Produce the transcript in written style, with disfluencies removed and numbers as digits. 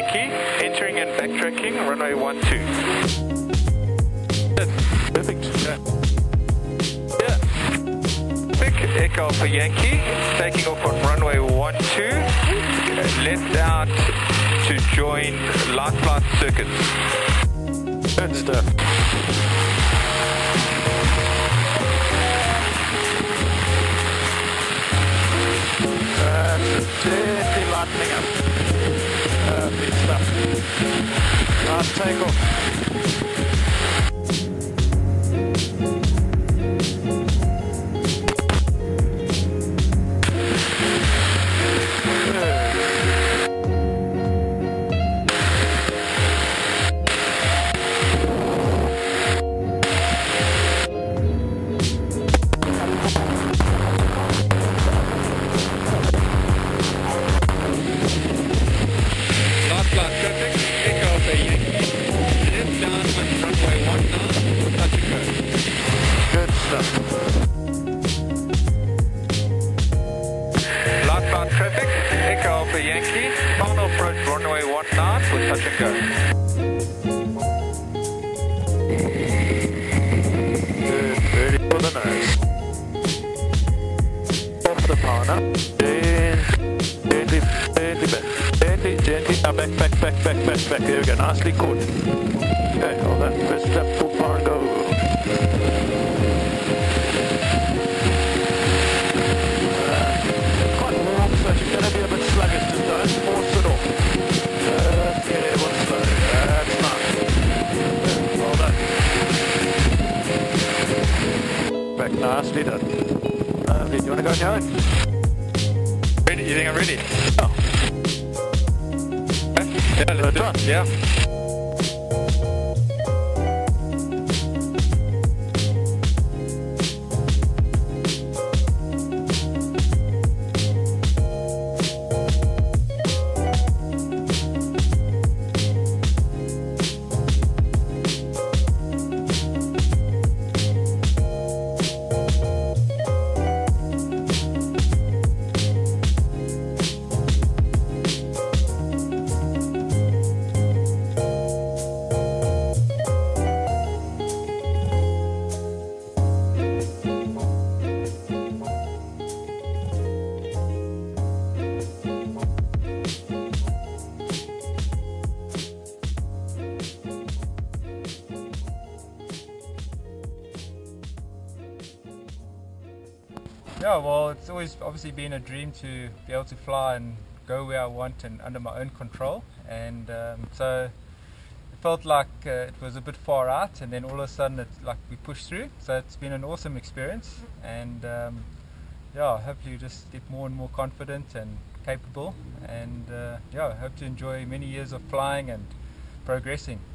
Yankee, entering and backtracking, runway 12. Perfect. Yeah. Big Echo Alpha Yankee, taking off on runway 12, left out to join light flight circuits. Good stuff. Gently lightening up. Big stuff. Nice takeoff. Yankee, final approach runway 19 with touch and go. Good, ready for the nose. Off the power now. Gently back. Gently, now back. There we go, nicely caught. Okay, hold that, press that full power and go. Quite warm, so she's going to be a bit sluggish, just don't force it off. Yeah, one slow, that's nice. Well done. Back nicely done. Do you want to go now? Ready? You think I'm ready? Oh. Yeah, let's do it. Yeah. Yeah, well, it's always obviously been a dream to be able to fly and go where I want and under my own control, and so it felt like it was a bit far out, and then all of a sudden it's like we pushed through. So it's been an awesome experience, and yeah, hopefully you just get more and more confident and capable, and yeah, hope to enjoy many years of flying and progressing.